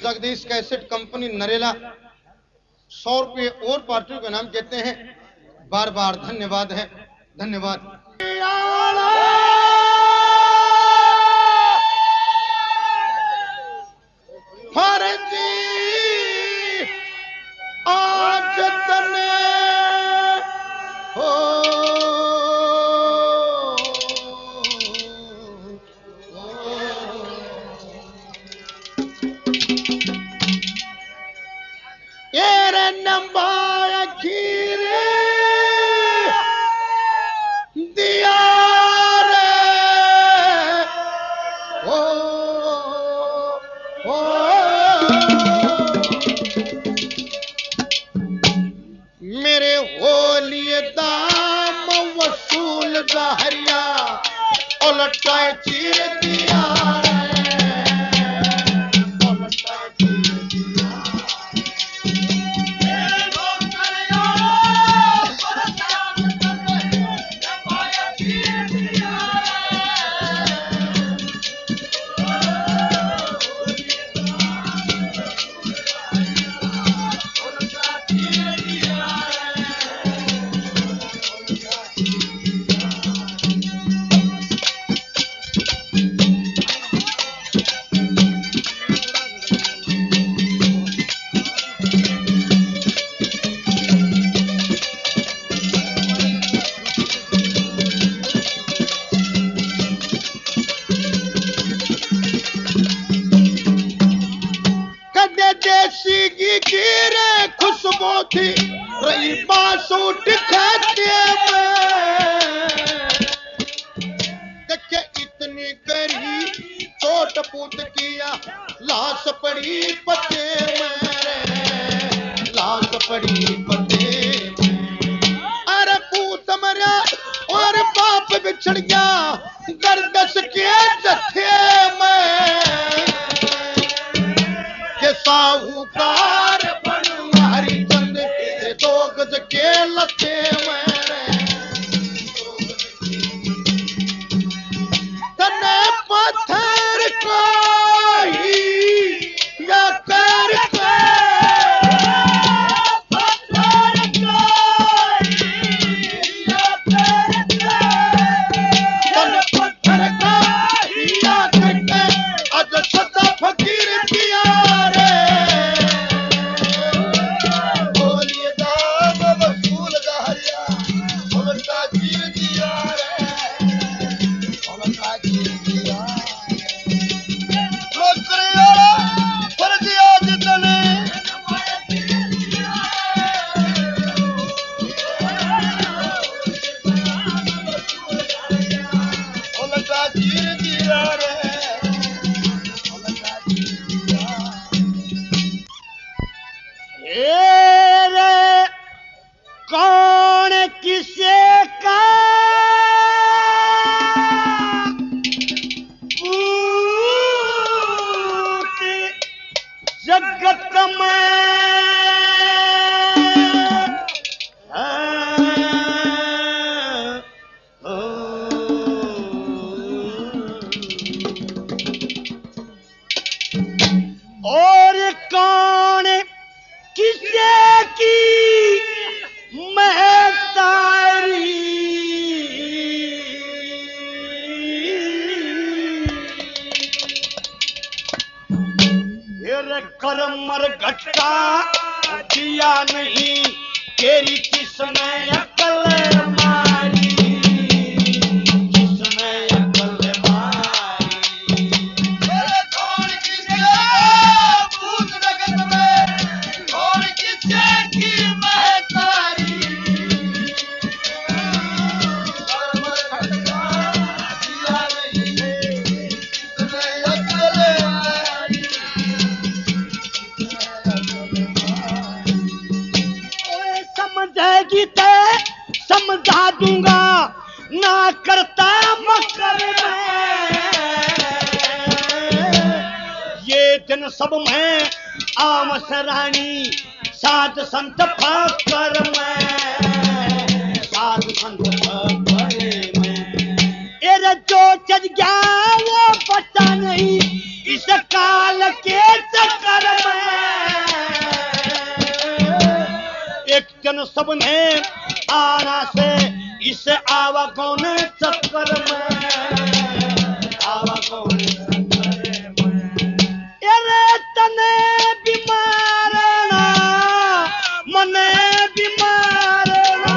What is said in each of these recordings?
Jagdish cassette company Narela 100 रुपये और पार्टियों का नाम कहते हैं। बार बार धन्यवाद है, धन्यवाद। आज तने हो ये नंबा खीरे दिया रे हो मेरे होलिए दाम वसूल हरिया उलटा चीर दिया खुशबू थी रही बासूट खाते देखे इतनी गरी चोट पूत किया लाश पड़ी पते मेरे लाश पड़ी पते अरे पूत मरा और बाप बिछड़ गया गर्दश के जत्थे में के साहूकार के लते तने पत्थर कोई या कर पत्थर कोई या कर तने पत्थर कोई या कर आज सदा फकीर दिया रे कौन किसे का जगत में और कौन किसे की कर मर घटका दिया नहीं तेरी किसने अकल मारी किसने अकल मारी कौन किसे भूत जगत में कौन किसे की महतारी कर मर घटका दिया नहीं किसने अकल मारी समझेगी ते समझा दूंगा ना करता मकर ये दिन सब में आमस रानी साध संत फकर में साध संत फकर में एरे जो चढ़ गया वो पता नहीं इस काल के चक्कर सबने आना से इस आवा कौन चक्कर में आवा कौन चक्कर में अरे तने बीमार ना मने बीमार ना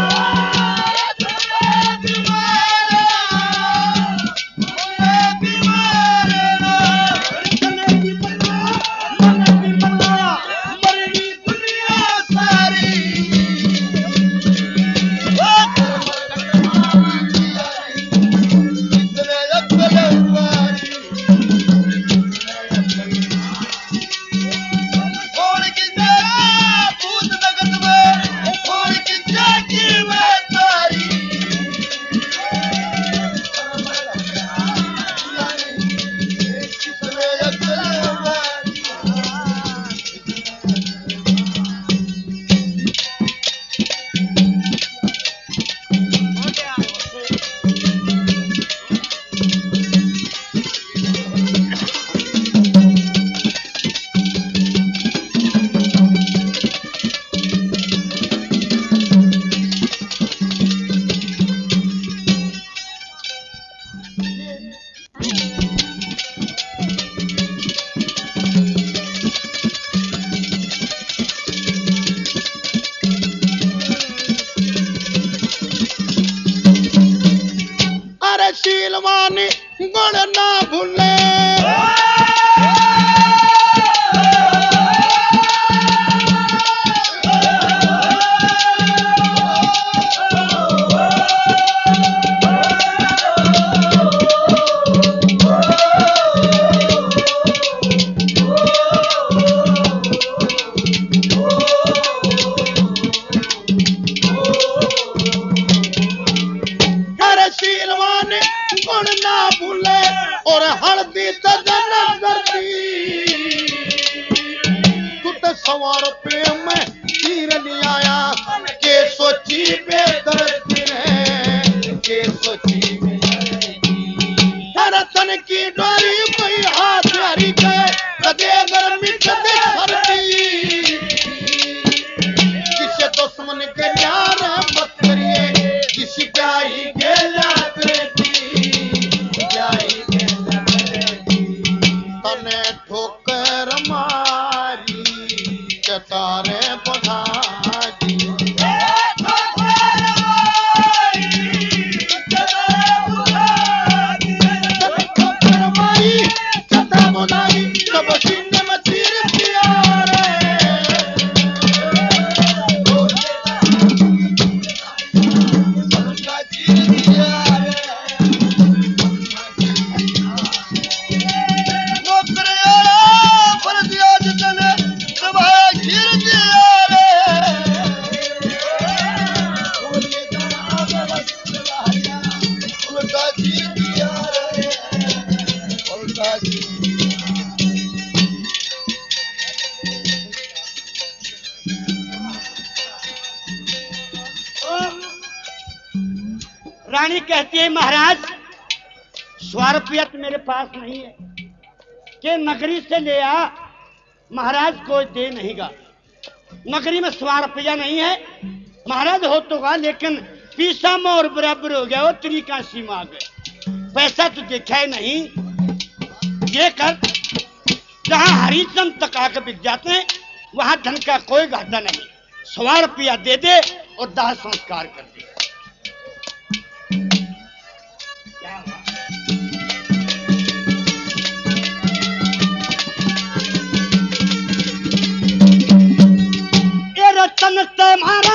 शीलवानी गुण ना भूले और हल्दी तजन करती तू तो 100 रुपये में तीर नहीं आया के सोची बेहतर के सोची हर तन की डोरी कोई हाथ हरी के कदे गर्मी कदे सर्दी किसे दुश्मन के प्यार मत करिए किसी प्याई के ठोकर मारी चतारे बधाई ठोकर मारी चता बधाई सब सीने में तीर दिया रानी कहती है महाराज 100 रुपया तो मेरे पास नहीं है कि नगरी से ले आ महाराज कोई दे नहींगा नगरी में 100 रुपया नहीं है महाराज हो तो गा लेकिन पीसा में और बराबर हो गया वो तरीका सीमा आ गए पैसा तो देखा ही नहीं ये कर जहां हरिचंद तक आकर बिक जाते हैं वहां धन का कोई घाटा नहीं 100 रुपया दे दे और दाह संस्कार कर दे रतन तुम्हारा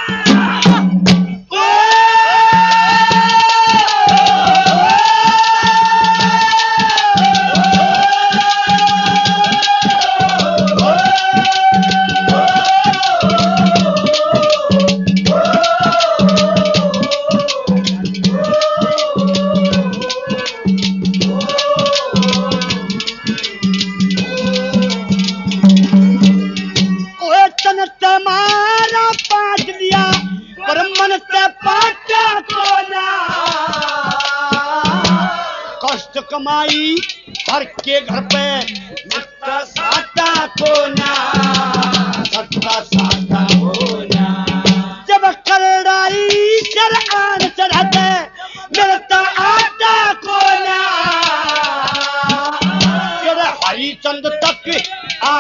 कमाई भर के घर पे सत्ता साटा को ना सत्ता साटा हो ना जब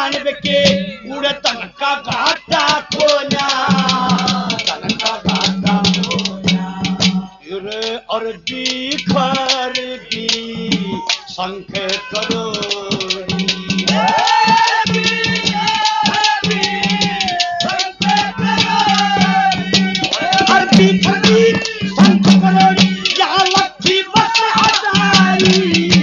जानब के उड़े तन का घाटा खोला, तन का घाटा खोला। और बिखर दी शंख करोड़ी, और बिखर दी शंख करोड़ी, यहाँ लक्ष्मी बस हजारी।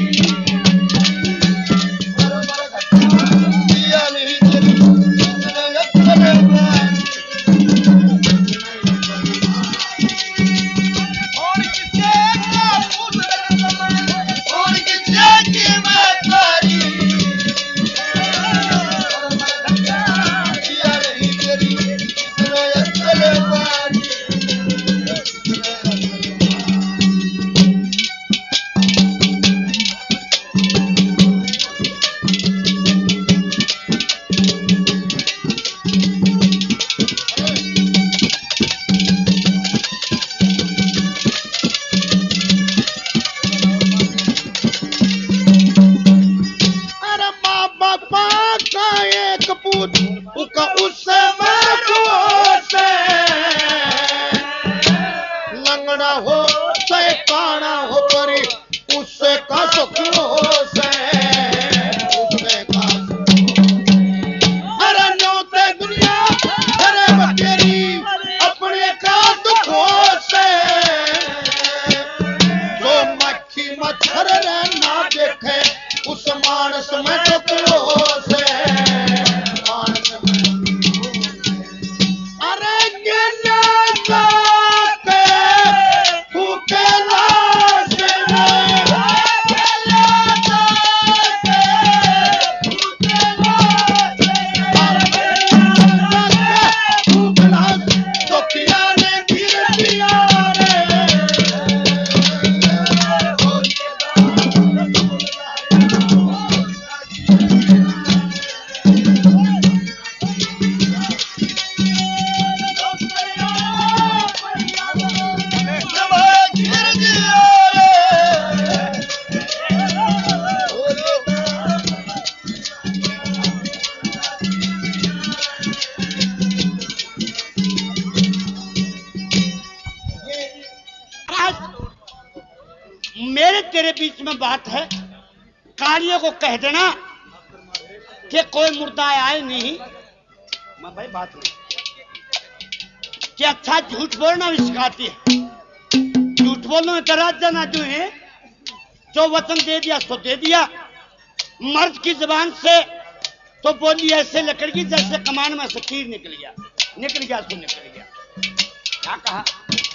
मेरे तेरे बीच में बात है, कालियों को कह देना कि कोई मुर्दा आए नहीं। मैं भाई बात नहीं कि अच्छा झूठ बोलना भी सिखाती है, झूठ बोलने में तराज जाना जो है, जो वचन दे दिया सो दे दिया। मर्द की जुबान से तो बोली ऐसे निकल गई जैसे कमान में से तीर निकल गया सो निकल गया। क्या कहा?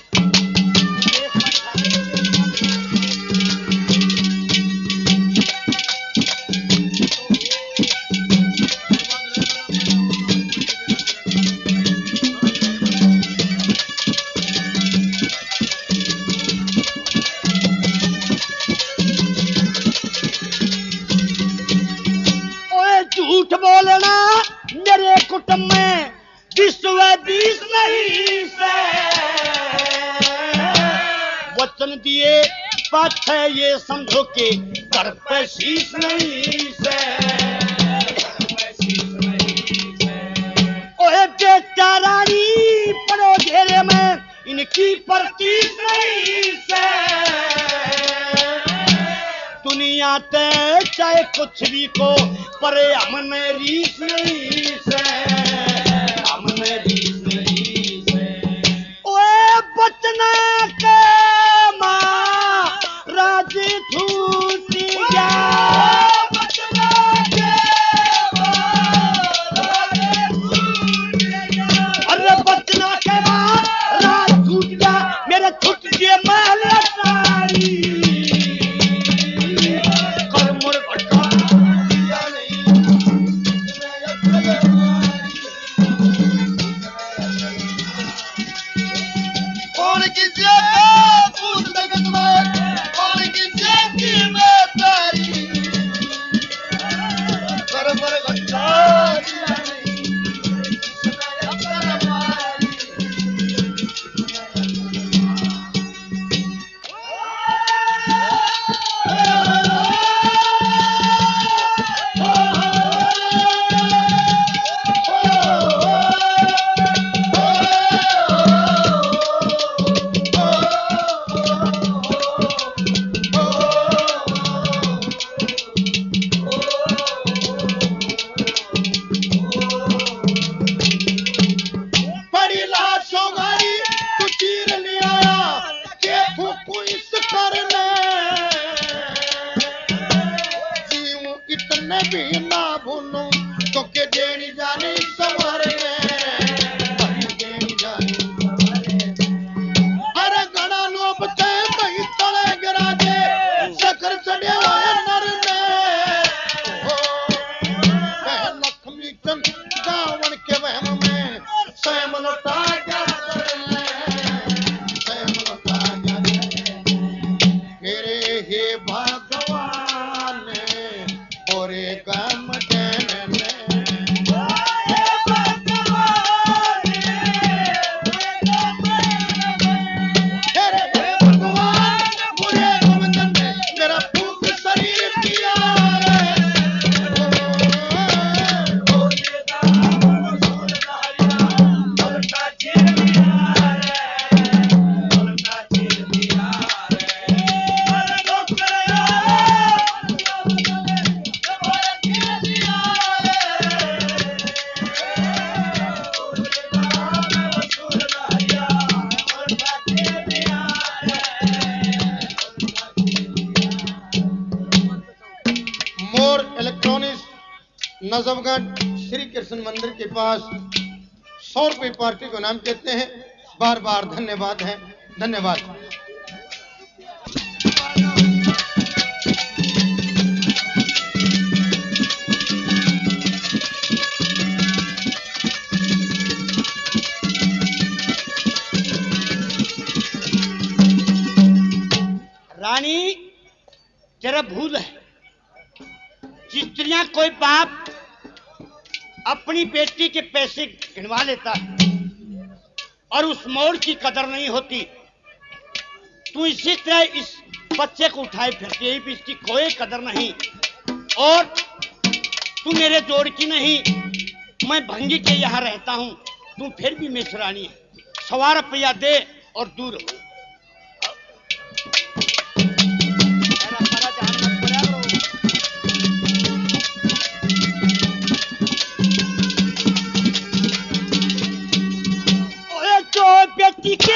झूठ बोलना मेरे कुटुंब में विश्व 20 नहीं से, वचन दिए बात है ये समझो के कर पे शीश नहीं से। ओए बेचारानी पड़ो घेरे में इनकी परतीस नहीं से। दुनिया ते चाहे कुछ भी को परे हमने रीस नहीं से, हमने रीस नहीं से। ओए बचना के माँ राजी छूटी जा, बचना के माँ राजी छूटी जा। अरे बचना के माँ राज छूट जा, मेरे छूट गए महल सारी। गावन के वहम में स्वयं लौटा क्या स्वयं लौटा क्या मेरे हे भगवान बोरे गम देने नजफगढ़ श्री कृष्ण मंदिर के पास 100 रुपये पार्टी को नाम कहते हैं। बार बार धन्यवाद है, धन्यवाद। रानी तेरा भूल है, स्त्रियां कोई बाप अपनी बेटी के पैसे गिनवा लेता है और उस मोड़ की कदर नहीं होती। तू इसी तरह इस बच्चे को उठाए फिरती है, इसकी कोई कदर नहीं। और तू मेरे जोड़ की नहीं, मैं भंगी के यहाँ रहता हूं, तू फिर भी मिसरानी है। 100 रुपया दे और दूर हो। बेटी के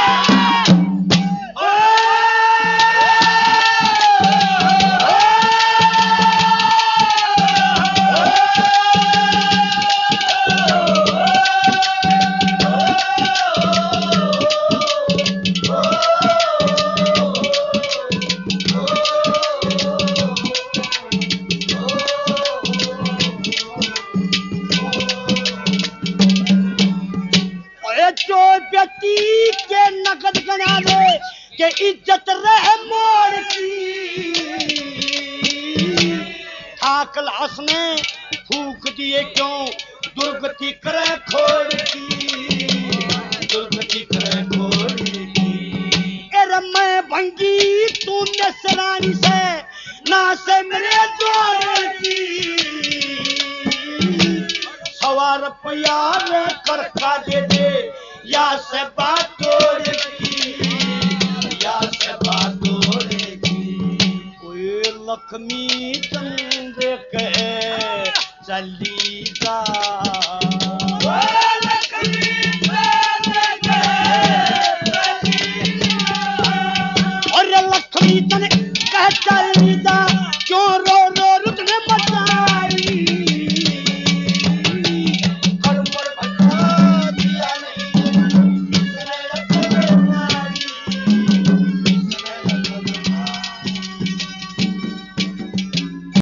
बेटी के नकद गना ले के इज्जत रहे मोड़ की। ठाकल हंसने फूक दिए क्यों दुर्गति करे खोड़ की, दुर्गति करे खोड़ की। एरे मैं भंगी तू नसरानी से ना से मेरे जोड़ की। 100 रुपया कर का दे दे या से बात तोड़ेगी, या से बात तोड़ेगी। कोई लक्ष्मी चंद्र के चली जा।